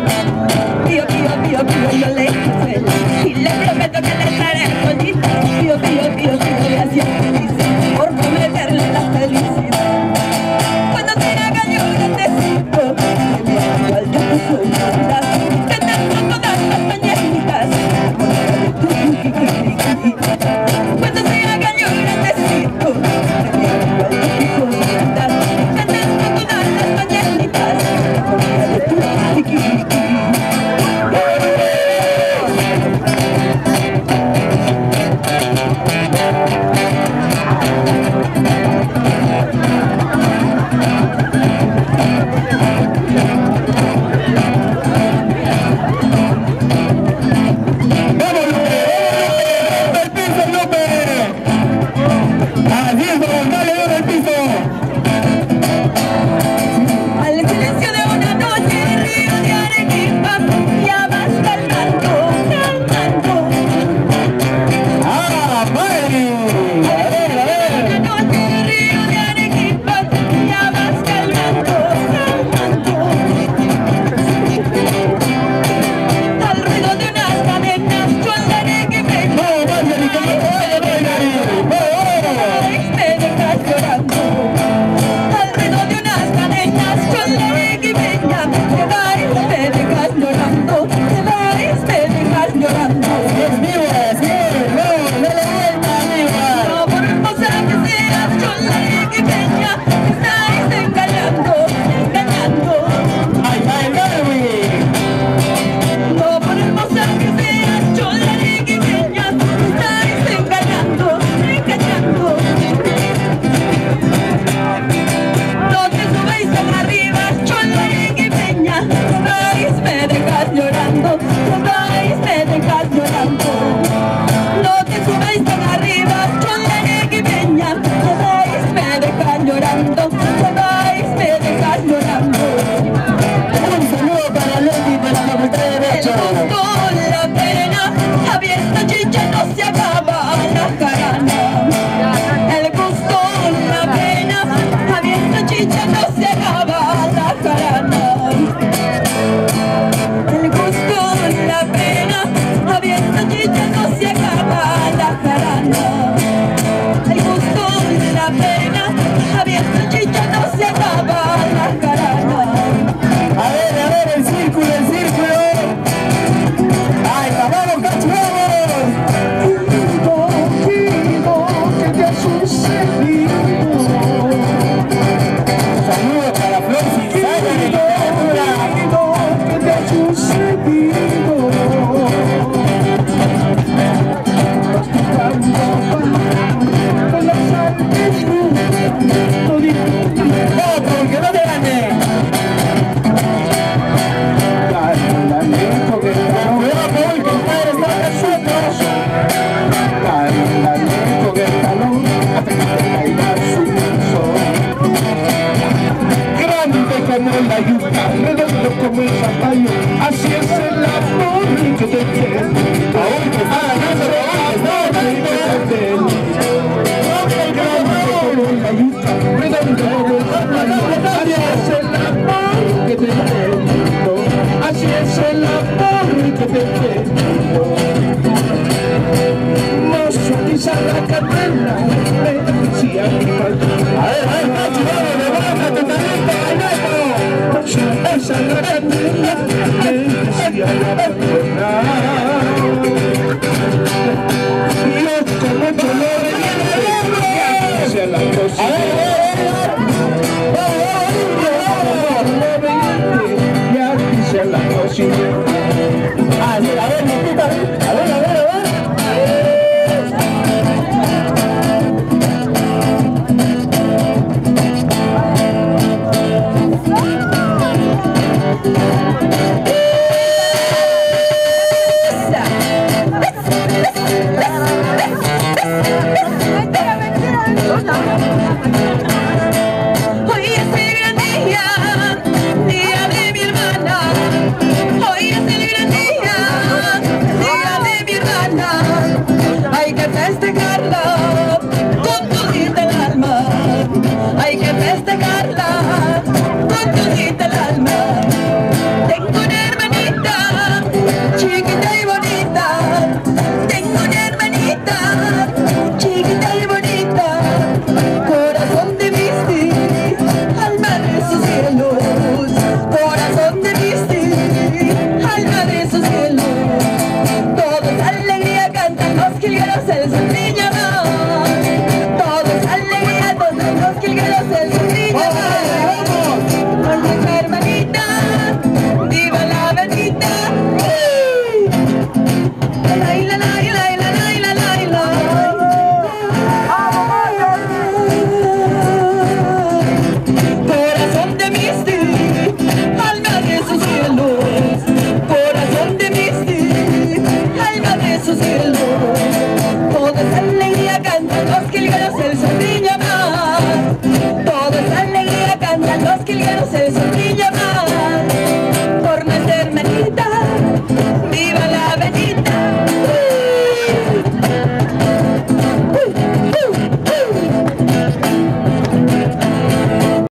Pío, pío, pío, pío, yo le hice y le prometo que le traeré colita. Pío, pío, pío, pío, le hacía feliz por prometerle la felicidad. Cuando sea gallo grandecito, igual yo te soy manda, cantando todas las mañanitas. Cuando sea gallo grandecito, igual yo te soy manda, cantando todas las mañanitas. Hoy es el gran día hermanita, chiquita y bonita. Tengo una hermanita, chiquita y bonita. Corazón de Misty, alma de sus cielos. Corazón de Misty, alma de sus cielos. Todos alegría cantan los jilgueros, el sol brilla más. Todos alegría cantan los jilgueros, el sol brilla más. Con nuestra hermanita, viva la bendita. La la la la la la la la. Corazón de Misty, alma de sus cielos. Corazón de Misty, alma de sus cielos. Todos alegría cantan los jilgueros, el sol brilla más. Todos alegría cantan los jilgueros, el sol brilla más.